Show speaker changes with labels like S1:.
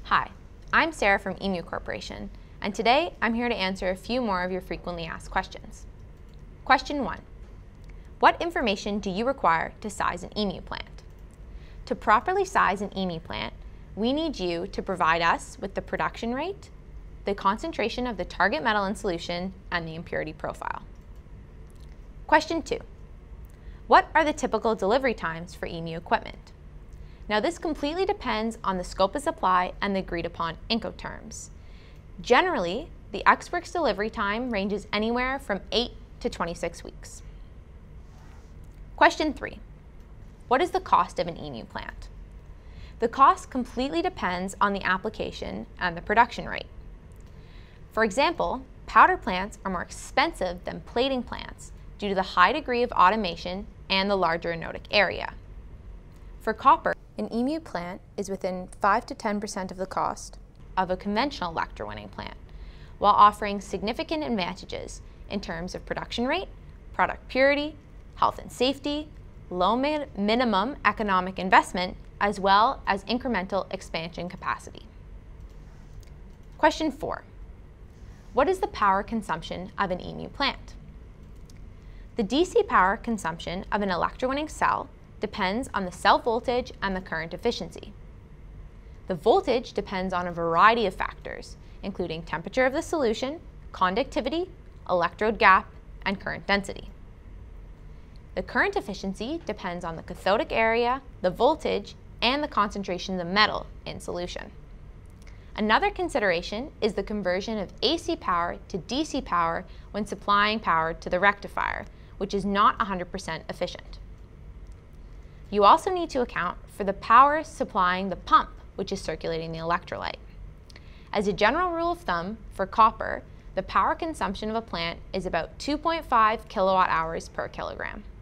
S1: Hi, I'm Sarah from emew Corporation, and today I'm here to answer a few more of your frequently asked questions. Question 1. What information do you require to size an emew plant? To properly size an emew plant, we need you to provide us with the production rate, the concentration of the target metal in solution, and the impurity profile. Question 2. What are the typical delivery times for emew equipment? Now this completely depends on the scope of supply and the agreed upon Incoterms. Generally, the Ex-Works delivery time ranges anywhere from 8 to 26 weeks. Question 3. What is the cost of an emew plant? The cost completely depends on the application and the production rate. For example, powder plants are more expensive than plating plants due to the high degree of automation and the larger anodic area. For copper, an emew plant is within 5 to 10% of the cost of a conventional electrowinning plant, while offering significant advantages in terms of production rate, product purity, health and safety, low minimum economic investment, as well as incremental expansion capacity. Question 4. What is the power consumption of an emew plant? The DC power consumption of an electrowinning cell depends on the cell voltage and the current efficiency. The voltage depends on a variety of factors, including temperature of the solution, conductivity, electrode gap, and current density. The current efficiency depends on the cathodic area, the voltage, and the concentration of the metal in solution. Another consideration is the conversion of AC power to DC power when supplying power to the rectifier, which is not 100% efficient. You also need to account for the power supplying the pump, which is circulating the electrolyte. As a general rule of thumb, for copper, the power consumption of a plant is about 2.5 kilowatt hours per kilogram.